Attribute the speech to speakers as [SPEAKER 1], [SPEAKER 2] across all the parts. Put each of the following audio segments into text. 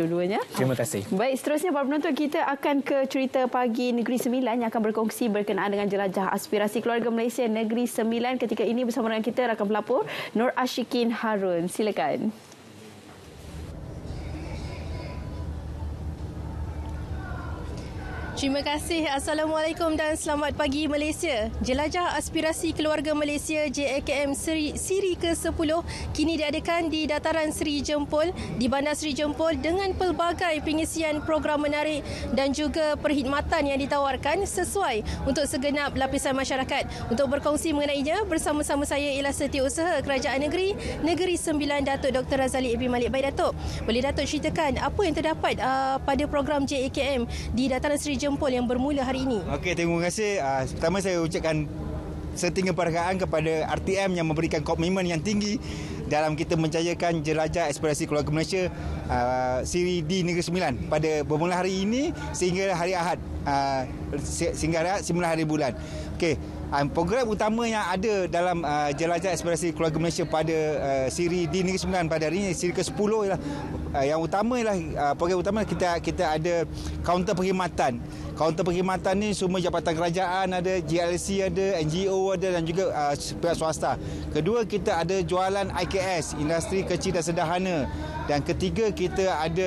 [SPEAKER 1] kedua-duanya.
[SPEAKER 2] Terima kasih.
[SPEAKER 1] Baik, seterusnya para penonton, kita akan ke cerita pagi Negeri Sembilan yang akan berkongsi berkenaan dengan jelajah aspirasi keluarga Malaysia Negeri Sembilan. Ketika ini bersama dengan kita rakan pelapor Nur Ashikin Harun. Silakan.
[SPEAKER 3] Terima kasih. Assalamualaikum dan selamat pagi Malaysia. Jelajah Aspirasi Keluarga Malaysia JAKM siri ke-10 kini diadakan di Dataran Seri Jempol di Bandar Seri Jempol dengan pelbagai pengisian program menarik dan juga perkhidmatan yang ditawarkan sesuai untuk segenap lapisan masyarakat. Untuk berkongsi mengenainya bersama-sama saya ialah Setiausaha Kerajaan Negeri Sembilan Datuk Dr. Razali Ibn Malik. Baik Datuk, boleh Datuk ceritakan apa yang terdapat pada program JAKM di Dataran Seri Jempol yang bermula hari ini?
[SPEAKER 4] Okey, terima kasih. Pertama saya ucapkan setinggi penghargaan kepada RTM yang memberikan komitmen yang tinggi dalam kita menjayakan jelajah aspirasi keluarga Malaysia siri di Negeri Sembilan pada bermula hari ini sehingga hari Ahad, sehingga 9 hari bulan. Okey, program utama yang ada dalam jelajah aspirasi keluarga Malaysia pada siri di Negeri Sembilan pada hari ini, siri ke-10 ialah yang utama ialah program utama kita ada kaunter perkhidmatan. Kaunter perkhidmatan ni semua jabatan kerajaan ada, GLC ada, NGO ada dan juga pihak swasta. Kedua, kita ada jualan IKS, industri kecil dan sederhana. Dan ketiga, kita ada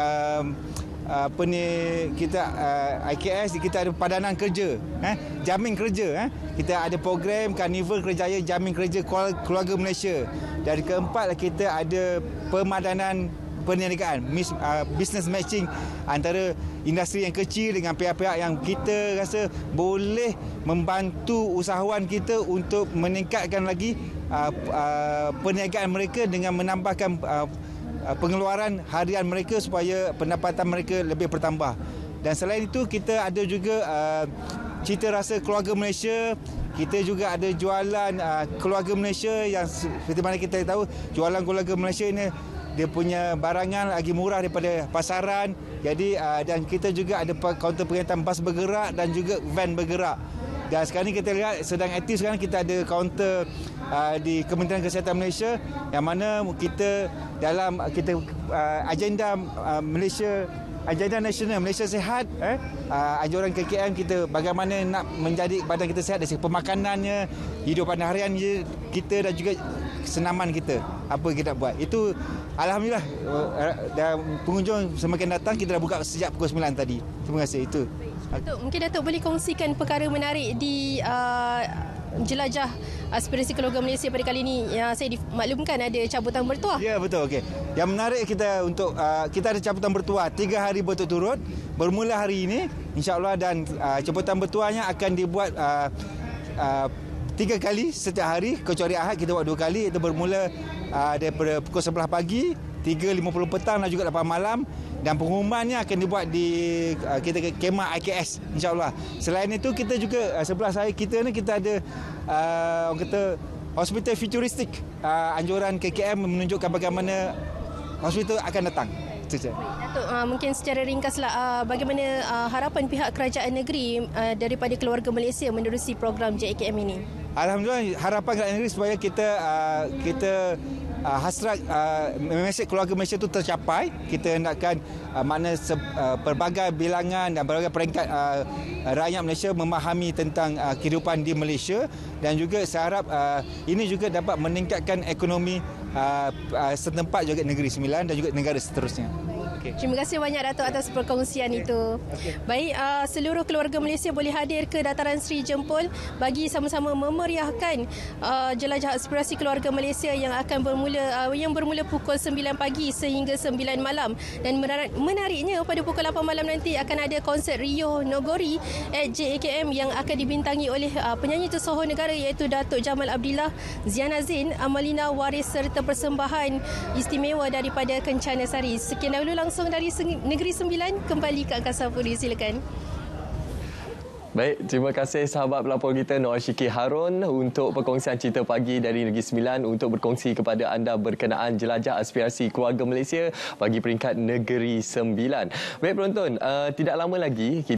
[SPEAKER 4] IKS, kita ada padanan kerja, jamin kerja. Kita ada program Karnival Kerjaya Jamin Kerja Keluarga Malaysia. Dan keempat, kita ada pemadanan perniagaan, business matching antara industri yang kecil dengan pihak-pihak yang kita rasa boleh membantu usahawan kita untuk meningkatkan lagi perniagaan mereka dengan menambahkan pengeluaran harian mereka supaya pendapatan mereka lebih bertambah. Dan selain itu, kita ada juga Cita Rasa Keluarga Malaysia. Kita juga ada jualan Keluarga Malaysia yang seperti mana kita tahu, jualan Keluarga Malaysia ini dia punya barangan lagi murah daripada pasaran. Jadi dan kita juga ada kaunter perkhidmatan bas bergerak dan juga van bergerak. Dan sekarang ni kita lihat sedang aktif, sekarang kita ada kaunter di Kementerian Kesihatan Malaysia yang mana kita dalam agenda Malaysia, agenda nasional Malaysia Sihat, anjuran KKM kita bagaimana nak menjadi badan kita sihat dari segi pemakanannya, hidupan harian kita dan juga senaman kita, apa kita buat. Itu alhamdulillah pengunjung semakin datang, kita dah buka sejak pukul 9 tadi. Terima kasih. Itu.
[SPEAKER 3] Datuk, mungkin Datuk boleh kongsikan perkara menarik di jelajah aspirasi keluarga Malaysia pada kali ini. Yang saya dimaklumkan ada cabutan bertuah.
[SPEAKER 4] Ya, betul. Okey. Yang menarik kita untuk kita ada cabutan bertuah 3 hari berturut-turut bermula hari ini insya-Allah, dan cabutan bertuahnya akan dibuat 3 kali setiap hari, kecuali Ahad kita buat 2 kali. Itu bermula daripada pukul 11 pagi, 3.50 petang dan juga 8 malam. Dan pengumumannya akan dibuat di kita kemah IKS insya-Allah. Selain itu, kita juga sebelah saya kita ni kita ada orang kata hospital futuristik. Anjuran KKM menunjukkan bagaimana hospital akan datang.
[SPEAKER 3] Datuk, mungkin secara ringkaslah bagaimana harapan pihak kerajaan negeri daripada keluarga Malaysia menerusi program JAKM ini?
[SPEAKER 4] Alhamdulillah, harapan kerajaan negeri supaya kita hasrat mesej keluarga Malaysia itu tercapai. Kita hendakkan makna pelbagai bilangan dan berbagai peringkat rakyat Malaysia memahami tentang kehidupan di Malaysia, dan juga saya harap ini juga dapat meningkatkan ekonomi setempat juga Negeri Sembilan dan juga negara seterusnya.
[SPEAKER 3] Okay. Terima kasih banyak Datuk atas perkongsian itu. Baik, seluruh keluarga Malaysia boleh hadir ke Dataran Seri Jempol bagi sama-sama memeriahkan jelajah aspirasi keluarga Malaysia yang akan bermula pukul 9 pagi sehingga 9 malam. Dan menariknya pada pukul 8 malam nanti akan ada konsert Rio Nogori at JAKM yang akan dibintangi oleh penyanyi tersohor negara iaitu Datuk Jamal Abdillah, Ziana Zain, Amalina Waris serta persembahan istimewa daripada Kencana Sari. Sekian dahulu langsung dari Negeri Sembilan, kembali ke Angkasa Puri, silakan.
[SPEAKER 5] Baik, terima kasih sahabat pelapor kita Nur Ashikin Harun untuk perkongsian cerita pagi dari Negeri Sembilan untuk berkongsi kepada anda berkenaan jelajah aspirasi keluarga Malaysia bagi peringkat Negeri Sembilan. Baik penonton, tidak lama lagi